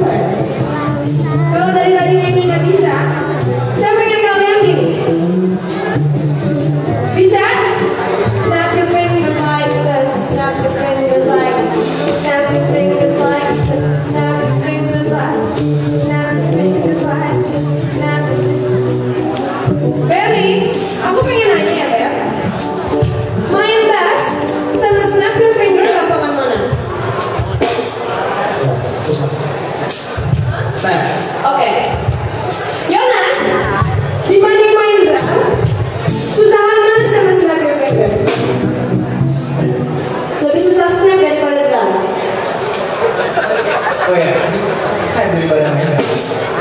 Kalau dari tadi nyanyi nggak bisa, saya pengen kalian gini. Bisa? Snap your fingers like this, snap your fingers like this, snap your fingers like this, snap your fingers like this, snap your fingers like this, snap your fingers. Berry, aku pengen nanya ya, Ber. Main bass sama snap your fingers gampang mana? Snap. Oke. Yonas, dibanding main drum, susahan mana sama snap your finger? Lebih susah snap daripada drum. Oh ya, saya daripada main drum.